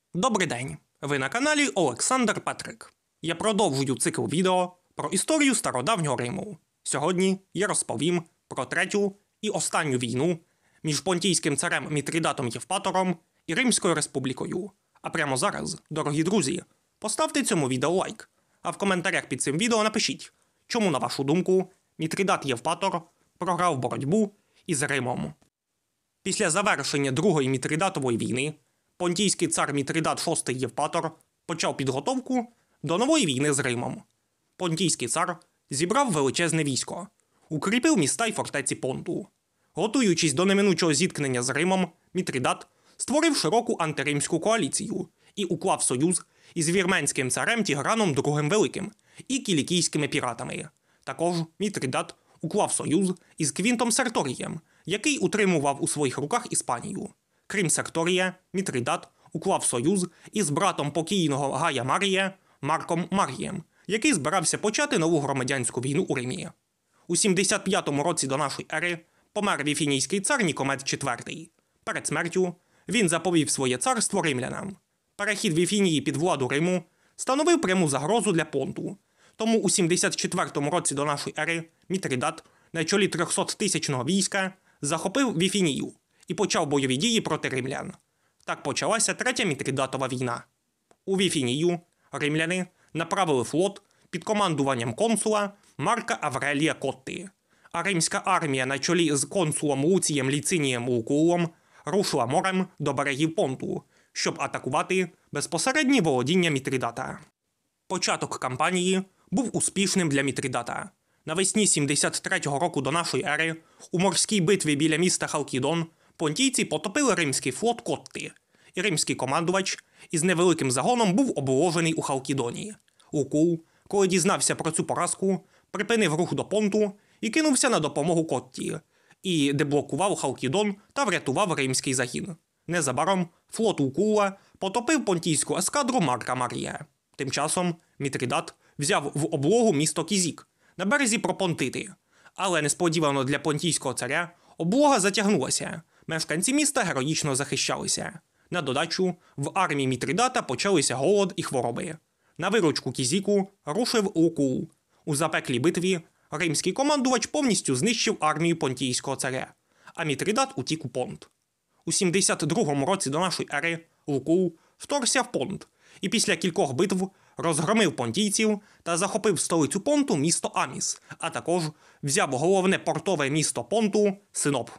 Добрий день! Ви на каналі Олександр Петрик. Я продовжую цикл відео про історію стародавнього Риму. Сьогодні я розповім про третю і останню війну між понтійським царем Мітридатом Євпатором і Римською республікою. А прямо зараз, дорогі друзі, поставте цьому відео лайк, а в коментарях під цим відео напишіть, чому, на вашу думку, Мітридат Євпатор програв боротьбу із Римом. Після завершення Другої Мітридатової війни понтійський цар Мітридат VI Євпатор почав підготовку до нової війни з Римом. Понтійський цар зібрав величезне військо, укріпив міста й фортеці Понту. Готуючись до неминучого зіткнення з Римом, Мітридат створив широку антиримську коаліцію і уклав союз із вірменським царем Тіграном II Великим і кілікійськими піратами. Також Мітридат уклав союз із Квінтом Серторієм, який утримував у своїх руках Іспанію. Крім Серторія, Мітридат уклав союз із братом покійного Гая Марія Марком Марієм, який збирався почати нову громадянську війну у Римі. У 75-му році до нашої ери помер віфінійський цар Нікомед IV. Перед смертю він заповів своє царство римлянам. Перехід Віфінії під владу Риму становив пряму загрозу для Понту. Тому у 74-му році до нашої ери Мітридат на чолі 300-тисячного війська захопив Віфінію і почав бойові дії проти римлян. Так почалася Третя Мітридатова війна. У Віфінію римляни направили флот під командуванням консула Марка Аврелія Котти, а римська армія на чолі з консулом Луцієм Ліцинієм Лукулом рушила морем до берегів Понту, щоб атакувати безпосередні володіння Мітридата. Початок кампанії був успішним для Мітридата. Навесні 73-го року до нашої ери у морській битві біля міста Халкідон понтійці потопили римський флот Котти, і римський командувач із невеликим загоном був обложений у Халкідоні. Лукул, коли дізнався про цю поразку, припинив рух до Понту і кинувся на допомогу Котті, і деблокував Халкідон та врятував римський загін. Незабаром флот Лукула потопив понтійську ескадру Марка Марія. Тим часом Мітридат взяв в облогу місто Кізік на березі Пропонтити. Але несподівано для понтійського царя облога затягнулася. Мешканці міста героїчно захищалися. На додачу, в армії Мітридата почалися голод і хвороби. На виручку Кізіку рушив Лукул. У запеклій битві римський командувач повністю знищив армію понтійського царя, а Мітридат утік у Понт. У 72-му році до нашої ери Лукул вторгся в Понт і після кількох битв розгромив понтійців та захопив столицю Понту місто Аміс, а також взяв головне портове місто Понту – Синоп.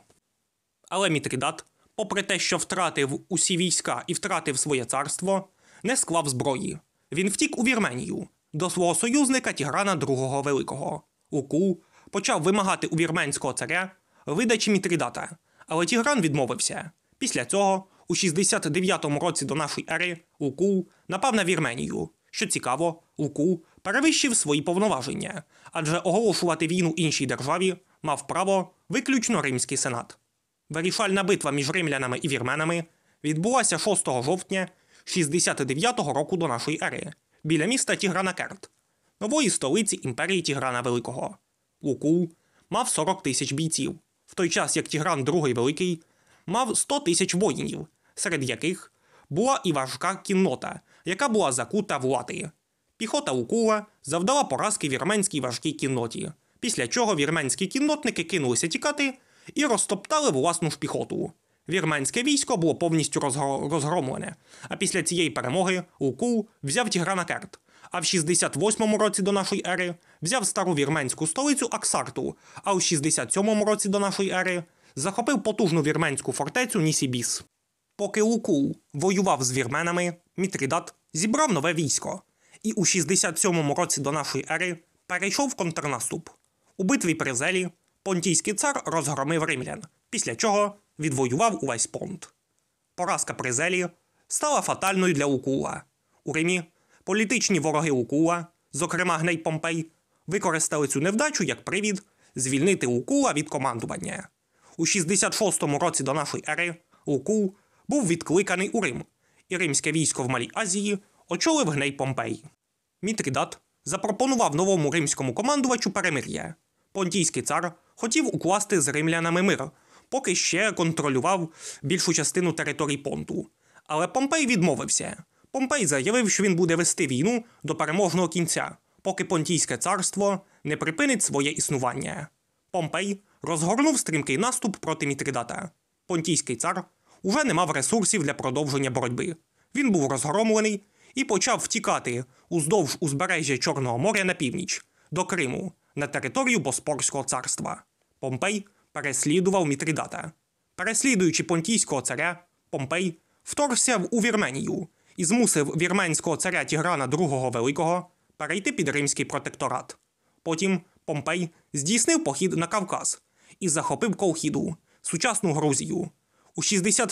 Але Мітридат, попри те, що втратив усі війська і втратив своє царство, не склав зброї. Він втік у Вірменію, до свого союзника Тіграна II Великого. Лукул почав вимагати у вірменського царя видачі Мітридата, але Тігран відмовився. Після цього, у 69-му році до нашої ери, Лукул напав на Вірменію. Що цікаво, Лукул перевищив свої повноваження, адже оголошувати війну іншій державі мав право виключно Римський сенат. Вирішальна битва між римлянами і вірменами відбулася 6 жовтня 69-го року до нашої ери біля міста Тігранакерт, нової столиці імперії Тіграна Великого. Лукул мав 40 тисяч бійців, в той час як Тігран II Великий мав 100 тисяч воїнів, серед яких була і важка кіннота, яка була закута в лати. Піхота Лукула завдала поразки вірменській важкій кінноті, після чого вірменські кіннотники кинулися тікати і розтоптали власну ж піхоту. Вірменське військо було повністю розгромлене, а після цієї перемоги Лукул взяв Тігранакерт, а в 68-му році до нашої ери взяв стару вірменську столицю Аксарту, а у 67-му році до нашої ери захопив потужну вірменську фортецю Нісібіс. Поки Лукул воював з вірменами, Мітридат зібрав нове військо і у 67-му році до нашої ери перейшов в контрнаступ. У битві при Зелі понтійський цар розгромив римлян, після чого відвоював увесь Понт. Поразка при Зелі стала фатальною для Лукула. У Римі політичні вороги Лукула, зокрема Гней Помпей, використали цю невдачу як привід звільнити Лукула від командування. У 66-му році до нашої ери Лукул був відкликаний у Рим, і римське військо в Малій Азії очолив Гней Помпей. Мітридат запропонував новому римському командувачу перемир'я. Понтійський цар хотів укласти з римлянами мир, поки ще контролював більшу частину територій Понту. Але Помпей відмовився. Помпей заявив, що він буде вести війну до переможного кінця, поки Понтійське царство не припинить своє існування. Помпей розгорнув стрімкий наступ проти Мітридата. Понтійський цар уже не мав ресурсів для продовження боротьби. Він був розгромлений і почав втікати уздовж узбережжя Чорного моря на північ, до Криму, на територію Боспорського царства. Помпей переслідував Мітридата. Переслідуючи понтійського царя, Помпей вторгся у Вірменію і змусив вірменського царя Тіграна II Великого перейти під римський протекторат. Потім Помпей здійснив похід на Кавказ і захопив Колхіду, сучасну Грузію. У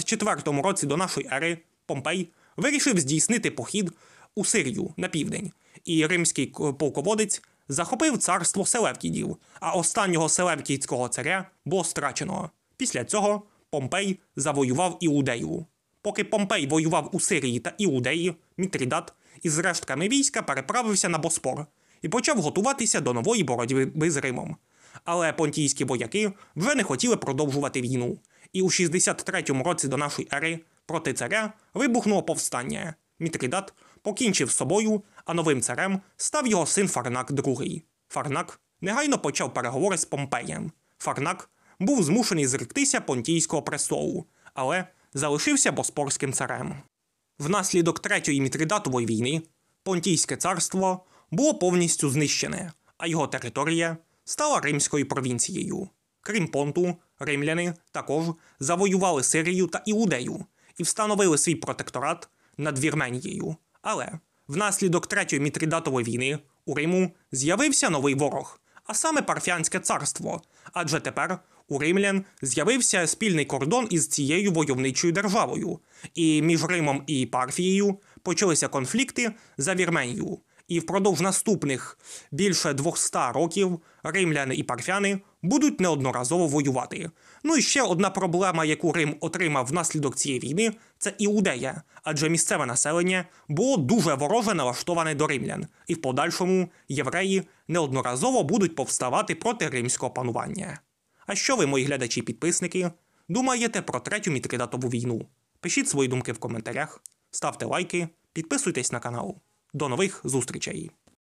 64 році до нашої ери Помпей вирішив здійснити похід у Сирію на південь, і римський полководець захопив царство Селевкідів, а останнього селевкідського царя було страчено. Після цього Помпей завоював Іудею. Поки Помпей воював у Сирії та Іудеї, Мітридат із рештками війська переправився на Боспор і почав готуватися до нової боротьби з Римом. Але понтійські вояки вже не хотіли продовжувати війну, і у 63 році до нашої ери проти царя вибухнуло повстання. Мітридат покінчив з собою, а новим царем став його син Фарнак II. Фарнак негайно почав переговори з Помпеєм. Фарнак був змушений зректися понтійського престолу, але залишився боспорським царем. Внаслідок Третьої Мітридатової війни Понтійське царство було повністю знищене, а його територія стала римською провінцією. Крім Понту, римляни також завоювали Сирію та Іудею і встановили свій протекторат над Вірменією. Але внаслідок Третьої Мітридатової війни у Риму з'явився новий ворог, а саме Парфянське царство, адже тепер у римлян з'явився спільний кордон із цією войовничою державою, і між Римом і Парфією почалися конфлікти за Вірменію. І впродовж наступних більше 200 років римляни і парфяни будуть неодноразово воювати. Ну і ще одна проблема, яку Рим отримав внаслідок цієї війни – це Іудея, адже місцеве населення було дуже вороже налаштоване до римлян, і в подальшому євреї неодноразово будуть повставати проти римського панування. А що ви, мої глядачі і підписники, думаєте про Третю Мітридатову війну? Пишіть свої думки в коментарях, ставте лайки, підписуйтесь на канал. До нових зустрічей!